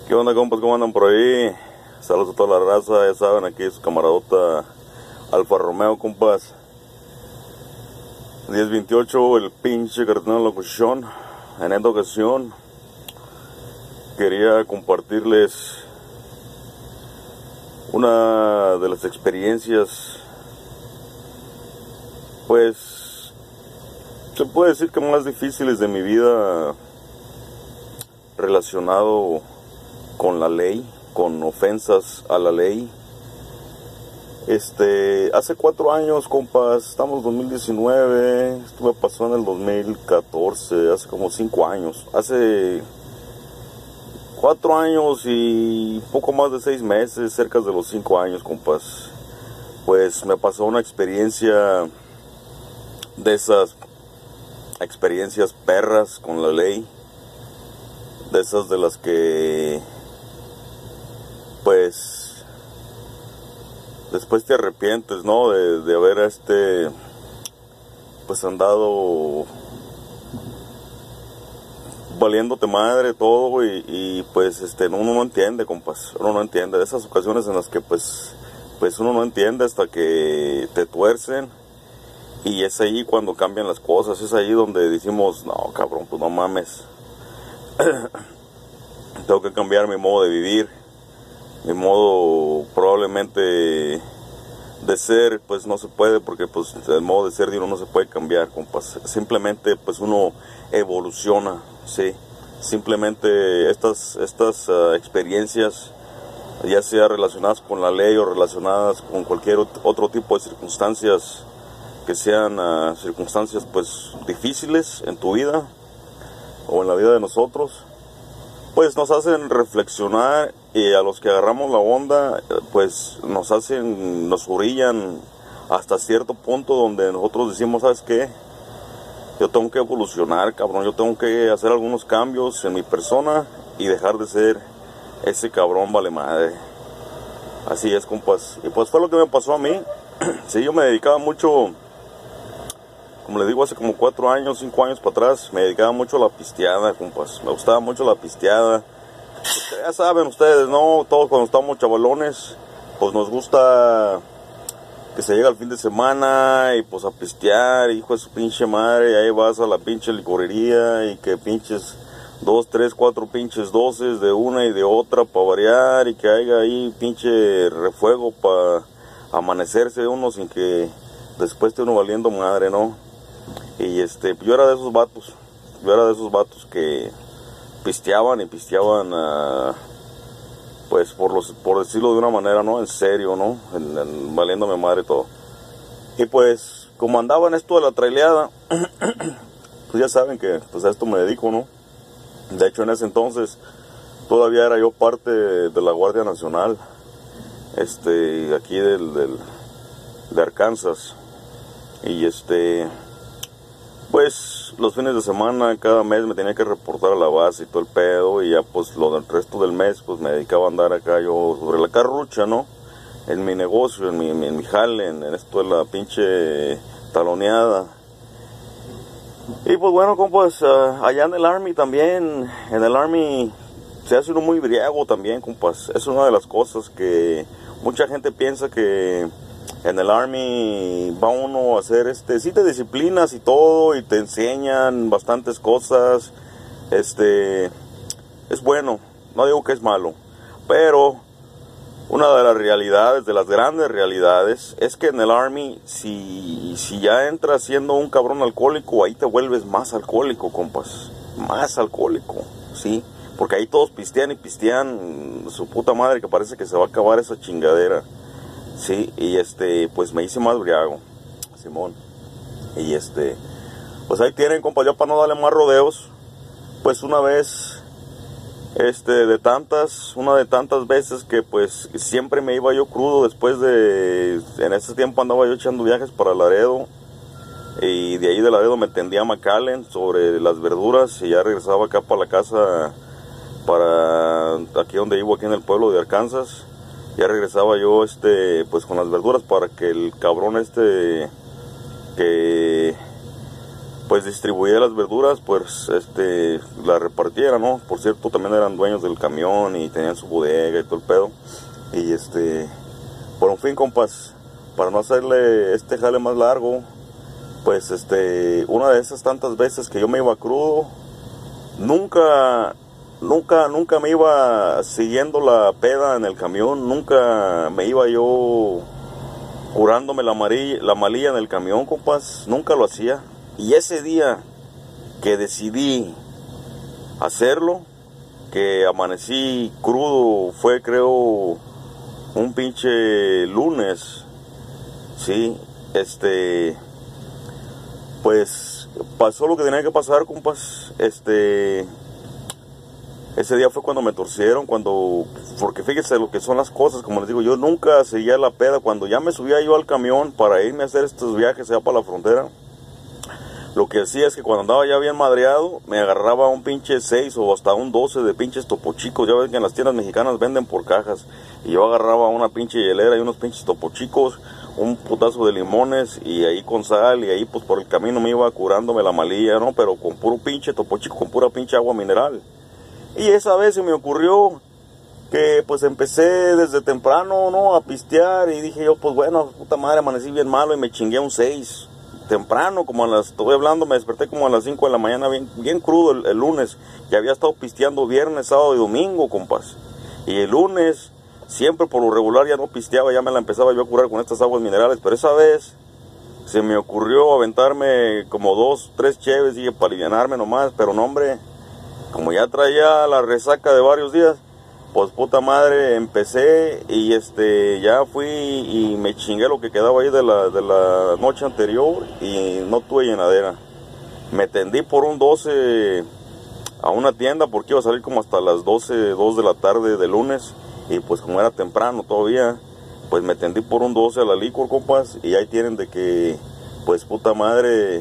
¿Qué onda, compas? ¿Cómo andan por ahí? Saludos a toda la raza, ya saben, aquí su camaradota Alfa Romeo, compas. 1028, el pinche cartón de locución. En esta ocasión quería compartirles una de las experiencias, pues se puede decir que más difíciles de mi vida, relacionado con la ley, con ofensas a la ley. Hace 4 años, compas, estamos en 2019, esto me pasó en el 2014, hace como 5 años, hace 4 años y poco más de 6 meses, cerca de los 5 años, compas, pues me pasó una experiencia de esas experiencias perras con la ley, de esas de las que pues después te arrepientes, ¿no? De haber pues andado valiéndote madre todo y pues uno no entiende, compas, uno no entiende de esas ocasiones en las que pues uno no entiende hasta que te tuercen, y es ahí cuando cambian las cosas, es ahí donde decimos, no, cabrón, pues no mames. Tengo que cambiar mi modo de vivir, mi modo probablemente de ser, pues no se puede, porque pues el modo de ser de uno no se puede cambiar, compas. Simplemente pues uno evoluciona, sí. Simplemente estas experiencias, ya sea relacionadas con la ley o relacionadas con cualquier otro tipo de circunstancias, que sean circunstancias pues difíciles en tu vida o en la vida de nosotros, pues nos hacen reflexionar, y a los que agarramos la onda, pues nos orillan hasta cierto punto donde nosotros decimos, ¿sabes qué? Yo tengo que evolucionar, cabrón, yo tengo que hacer algunos cambios en mi persona y dejar de ser ese cabrón vale madre. Así es, compas. Y pues fue lo que me pasó a mí. Sí, yo me dedicaba mucho, como les digo, hace como 4 años, 5 años para atrás, me dedicaba mucho a la pisteada, compas. Me gustaba mucho la pisteada. Pues ya saben ustedes, ¿no? Todos cuando estamos chavalones, pues nos gusta que se llega el fin de semana y pues a pistear, hijo de su pinche madre, y ahí vas a la pinche licorería y que pinches 2, 3, 4 pinches doces de una y de otra para variar, y que haya ahí pinche refuego para amanecerse uno sin que después esté uno valiendo madre, ¿no? Y yo era de esos vatos, que pisteaban pues por decirlo de una manera, ¿no? En serio, ¿no? Valiéndome madre todo. Y pues como andaba en esto de la traileada, pues ya saben que pues a esto me dedico, ¿no? De hecho en ese entonces todavía era yo parte de la Guardia Nacional, aquí de Arkansas. Y pues los fines de semana, cada mes me tenía que reportar a la base y todo el pedo, y ya pues lo del resto del mes pues me dedicaba a andar acá yo sobre la carrucha, ¿no? En mi negocio, en mi jale, en esto de la pinche taloneada. Y pues bueno, compas, allá en el Army también, en el Army se hace uno muy briago también, compas. Es una de las cosas que mucha gente piensa que en el Army va uno a hacer, sí te disciplinas y todo, y te enseñan bastantes cosas, es bueno, no digo que es malo, pero una de las realidades, de las grandes realidades, es que en el Army, si ya entras siendo un cabrón alcohólico, ahí te vuelves más alcohólico, compas, más alcohólico, ¿sí? Porque ahí todos pistean y pistean su puta madre, que parece que se va a acabar esa chingadera. Sí, y pues me hice más briago, Simón. Y pues ahí tienen, compa, ya para no darle más rodeos, pues una vez, una de tantas veces que pues siempre me iba yo crudo después en ese tiempo andaba yo echando viajes para Laredo, y de ahí de Laredo me tendía a McAllen sobre las verduras, y ya regresaba acá para la casa, para aquí donde vivo, aquí en el pueblo de Arkansas. Ya regresaba yo, pues con las verduras, para que el cabrón que pues distribuía las verduras, pues la repartiera, ¿no? Por cierto, también eran dueños del camión y tenían su bodega y todo el pedo. Y por un fin, compas, para no hacerle este jale más largo, pues una de esas tantas veces que yo me iba crudo, nunca me iba siguiendo la peda en el camión, nunca me iba yo curándome la malilla en el camión, compas, nunca lo hacía. Y ese día que decidí hacerlo, que amanecí crudo, fue creo un pinche lunes, sí, pues pasó lo que tenía que pasar, compas. Ese día fue cuando me torcieron, porque fíjense lo que son las cosas, como les digo, yo nunca seguía la peda. Cuando ya me subía yo al camión para irme a hacer estos viajes allá para la frontera, lo que hacía es que cuando andaba ya bien madreado, me agarraba un pinche 6 o hasta un 12 de pinches topochicos. Ya ven que en las tiendas mexicanas venden por cajas. Y yo agarraba una pinche hielera y unos pinches topochicos, un putazo de limones y ahí con sal, y ahí pues por el camino me iba curándome la malilla, ¿no? Pero con puro pinche topochico, con pura pinche agua mineral. Y esa vez se me ocurrió que pues empecé desde temprano, ¿no? A pistear, y dije yo, pues bueno, puta madre, amanecí bien malo y me chingué un 6. Temprano, estoy hablando, me desperté como a las 5 de la mañana, bien crudo el lunes, y había estado pisteando viernes, sábado y domingo, compas. Y el lunes, siempre por lo regular ya no pisteaba, ya me la empezaba yo a curar con estas aguas minerales, pero esa vez se me ocurrió aventarme como 2, 3 cheves, dije, para alivianarme nomás, pero no, hombre, como ya traía la resaca de varios días, pues puta madre, empecé y ya fui y me chingué lo que quedaba ahí de la noche anterior y no tuve llenadera. Me tendí por un 12 a una tienda porque iba a salir como hasta las 2 de la tarde de lunes, y pues como era temprano todavía, pues me tendí por un 12 a la licor, compas, y ahí tienen de que, pues puta madre,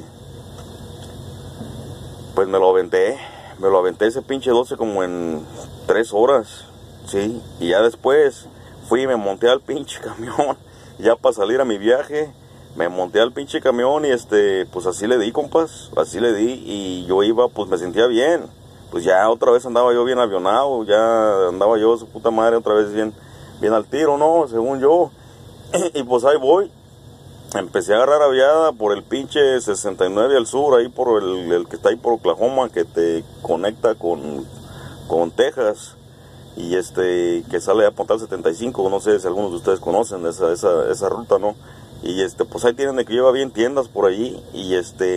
pues me lo aventé ese pinche 12 como en 3 horas. Sí, y ya después fui y me monté al pinche camión, ya para salir a mi viaje, me monté al pinche camión y pues así le di, compas, así le di, y yo iba, pues me sentía bien, pues ya otra vez andaba yo bien avionado, ya andaba yo, su puta madre, otra vez bien al tiro, ¿no? Según yo, y pues ahí voy, empecé a agarrar aviada por el pinche 69 al sur, ahí por el que está ahí por Oklahoma, que te conecta con Texas. Y que sale a Pontal 75, no sé si algunos de ustedes conocen esa ruta, ¿no? Y pues ahí tienen de que lleva bien tiendas por allí. Y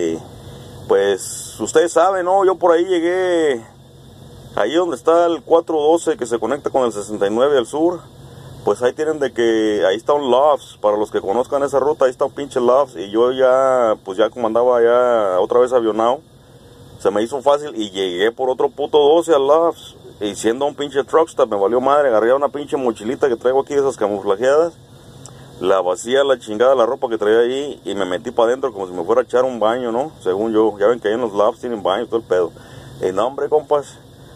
pues ustedes saben, ¿no? Yo por ahí llegué, ahí donde está el 412 que se conecta con el 69 al sur. Pues ahí tienen de que, ahí está un Love's, para los que conozcan esa ruta, ahí está un pinche Love's. Y yo pues ya como andaba ya otra vez avionado, se me hizo fácil y llegué por otro puto 12 al Love's. Y siendo un pinche truckstop, me valió madre, agarré una pinche mochilita que traigo aquí de esas camuflajeadas, la vacía la chingada la ropa que traía ahí y me metí para adentro como si me fuera a echar un baño, ¿no? Según yo, ya ven que ahí en los labs tienen baño y todo el pedo. Y no, hombre, compas,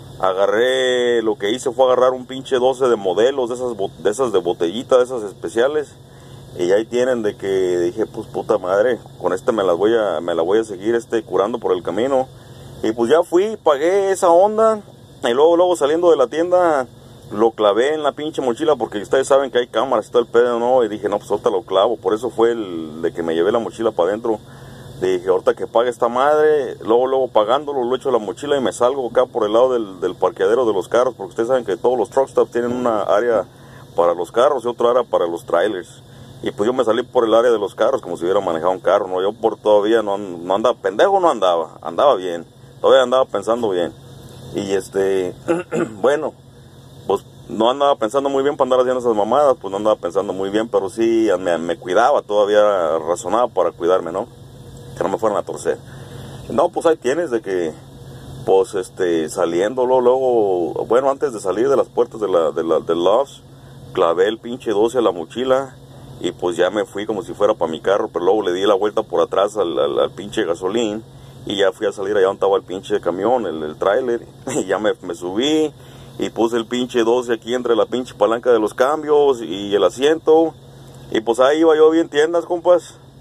lo que hice fue agarrar un pinche 12 de modelos, de esas de botellita, de esas especiales. Y ahí tienen de que dije, pues puta madre, con me la voy a seguir curando por el camino. Y pues ya fui, pagué esa onda. Y luego saliendo de la tienda, lo clavé en la pinche mochila, porque ustedes saben que hay cámaras y todo el pedo, ¿no? Y dije, no, pues ahorita lo clavo. Por eso fue el de que me llevé la mochila para adentro. Dije, ahorita que pague esta madre, luego pagándolo, lo echo a la mochila y me salgo acá por el lado del parqueadero de los carros, porque ustedes saben que todos los truck stops tienen una área para los carros y otra área para los trailers. Y pues yo me salí por el área de los carros como si hubiera manejado un carro, ¿no? Yo todavía no andaba, pendejo no andaba bien, todavía andaba pensando bien. Y bueno, pues no andaba pensando muy bien para andar haciendo esas mamadas, pues no andaba pensando muy bien, pero sí me cuidaba, todavía razonaba para cuidarme, ¿no? Que no me fueran a torcer. No, pues ahí tienes de que, pues saliendo luego, bueno, antes de salir de las puertas del Love's, clavé el pinche 12 a la mochila y pues ya me fui como si fuera para mi carro, pero luego le di la vuelta por atrás al pinche gasolín. Y ya fui a salir allá donde estaba el pinche camión, el tráiler, y ya me subí y puse el pinche 12 aquí entre la pinche palanca de los cambios y el asiento. Y pues ahí iba yo bien tiendas, compas.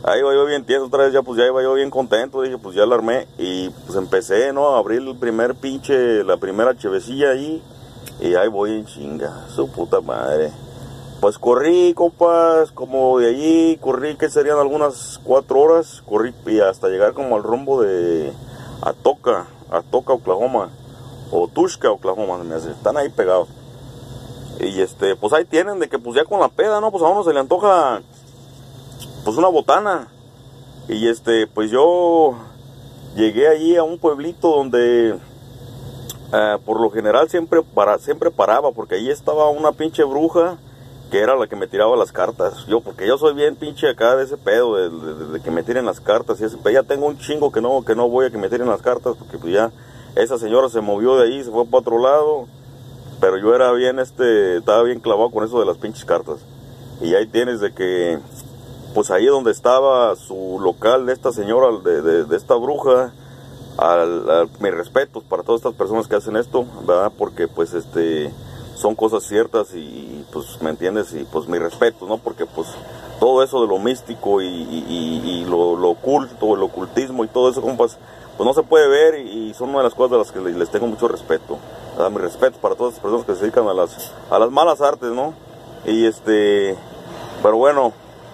Ahí iba yo bien tieso otra vez, ya pues ya iba yo bien contento, dije pues ya la armé y pues empecé, ¿no? A abrir el primer pinche, la primera chevecilla ahí y ahí voy en chinga, su puta madre. Pues corrí, compas, como de allí, corrí que serían algunas 4 horas, corrí y hasta llegar como al rumbo de Atoka, Oklahoma, o Tushka, Oklahoma, me hace, están ahí pegados. Y pues ahí tienen de que pues ya con la peda, ¿no? Pues a uno se le antoja pues una botana. Y pues yo llegué allí a un pueblito donde por lo general siempre paraba, porque allí estaba una pinche bruja que era la que me tiraba las cartas. Porque yo soy bien pinche acá de ese pedo, de que me tiren las cartas y ese pedo. Ya tengo un chingo que no voy a que me tiren las cartas, porque pues ya esa señora se movió de ahí, se fue para otro lado. Pero yo era bien, estaba bien clavado con eso de las pinches cartas. Y ahí tienes de que, pues ahí donde estaba su local de esta señora, de esta bruja, mis respetos para todas estas personas que hacen esto, ¿verdad? Porque pues son cosas ciertas y pues me entiendes, y pues mi respeto, ¿no? Porque pues todo eso de lo místico y lo oculto, el ocultismo y todo eso, compas, pues no se puede ver y son una de las cosas de las que les tengo mucho respeto. Mi respeto para todas las personas que se dedican a las malas artes, ¿no? Y pero bueno,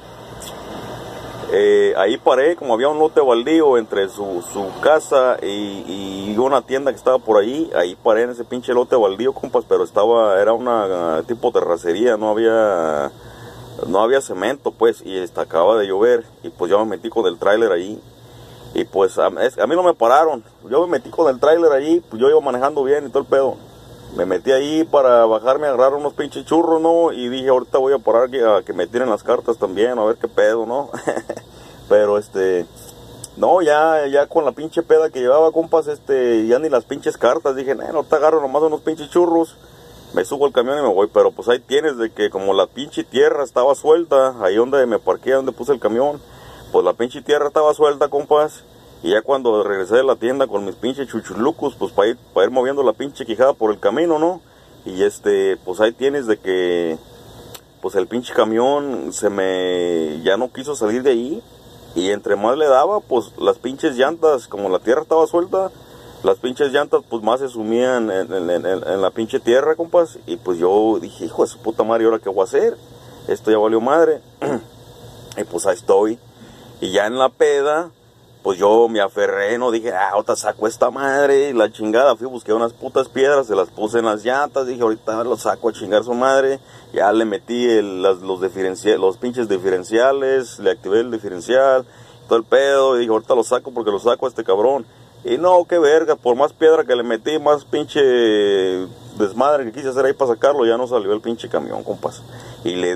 ahí paré, como había un lote baldío entre su casa y una tienda que estaba por ahí paré en ese pinche lote baldío, compas, pero era una tipo terracería, no había cemento, pues, y acababa de llover, y pues yo me metí con el tráiler ahí. Y pues a mí no me pararon, yo me metí con el tráiler ahí, pues yo iba manejando bien y todo el pedo. Me metí ahí para bajarme a agarrar unos pinches churros, ¿no? Y dije, ahorita voy a parar a que me tiren las cartas también, a ver qué pedo, ¿no? Pero no, ya con la pinche peda que llevaba, compas, ya ni las pinches cartas. Dije, no te agarro nomás unos pinches churros, me subo al camión y me voy. Pero pues ahí tienes de que como la pinche tierra estaba suelta, ahí donde me parqué, donde puse el camión, pues la pinche tierra estaba suelta, compas. Y ya cuando regresé de la tienda con mis pinches chuchulucos, pues para ir moviendo la pinche quijada por el camino, ¿no? Y pues ahí tienes de que, pues el pinche camión ya no quiso salir de ahí. Y entre más le daba, pues las pinches llantas, como la tierra estaba suelta, las pinches llantas pues más se sumían en la pinche tierra, compas. Y pues yo dije, hijo de su puta madre, ¿y ahora qué voy a hacer? Esto ya valió madre. Y pues ahí estoy. Y ya en la peda, pues yo me aferré, no dije, ahorita saco esta madre, y la chingada, busqué unas putas piedras, se las puse en las llantas, dije, ahorita lo saco a chingar su madre, ya le metí los pinches diferenciales, le activé el diferencial, todo el pedo, y dije, ahorita lo saco porque lo saco a este cabrón. Y no, qué verga, por más piedra que le metí, más pinche desmadre que quise hacer ahí para sacarlo, ya no salió el pinche camión, compas. Y le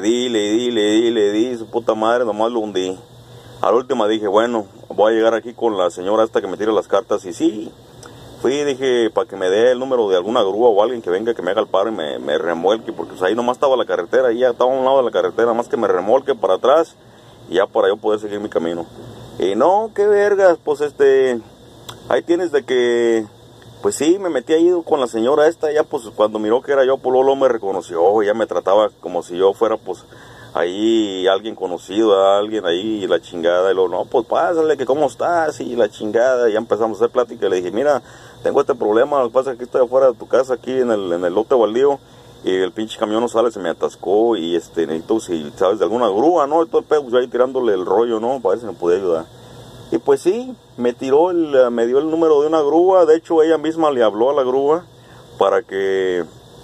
di, su puta madre, nomás lo hundí. A la última dije, bueno, voy a llegar aquí con la señora esta que me tire las cartas. Y sí, dije, para que me dé el número de alguna grúa o alguien que venga, que me haga el paro y me remolque. Porque pues, ahí nomás estaba la carretera, ahí ya estaba a un lado de la carretera, más que me remolque para atrás y ya para yo poder seguir mi camino. Y no, qué vergas, pues ahí tienes de que, pues sí, me metí ahí con la señora esta. Ya pues cuando miró que era yo, pues luego me reconoció, ya me trataba como si yo fuera pues ahí alguien conocido, alguien ahí, y la chingada, y luego, no, pues pásale, que cómo estás, y la chingada, y ya empezamos a hacer plática, y le dije, mira, tengo este problema, lo que pasa es que estoy afuera de tu casa, aquí en el lote baldío, y el pinche camión no sale, se me atascó, y necesito, si sabes, de alguna grúa, ¿no? Y todo el pedo, yo ahí tirándole el rollo, ¿no? Para ver si me podía ayudar. Y pues sí, me dio el número de una grúa. De hecho ella misma le habló a la grúa para que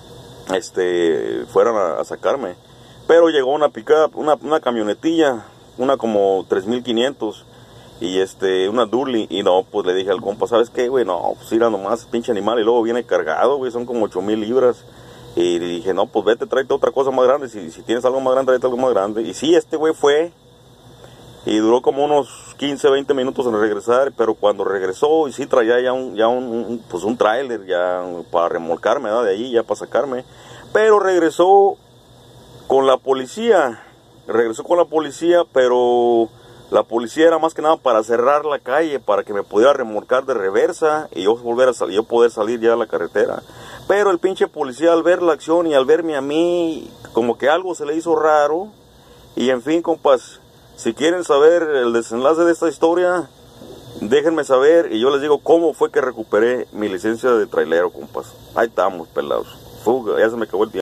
fueran a sacarme. Pero llegó una pickup, una camionetilla, una como 3500 y una Durley. Y no, pues le dije al compa, ¿sabes qué, güey? No, pues ir a nomás pinche animal, y luego viene cargado, güey, son como 8000 libras. Y le dije, no, pues vete, tráete otra cosa más grande. Si tienes algo más grande, tráete algo más grande. Y sí, güey fue. Y duró como unos 15, 20 minutos en regresar, pero cuando regresó, y sí traía ya un tráiler ya para remolcarme, ¿verdad? De ahí ya para sacarme. Pero regresó con la policía, pero la policía era más que nada para cerrar la calle, para que me pudiera remolcar de reversa y yo poder salir ya a la carretera. Pero el pinche policía, al ver la acción y al verme a mí, como que algo se le hizo raro. Y en fin, compas, Si quieren saber el desenlace de esta historia, déjenme saber y yo les digo cómo fue que recuperé mi licencia de trailero, compas. Ahí estamos, pelados. Fuga, ya se me acabó el tiempo.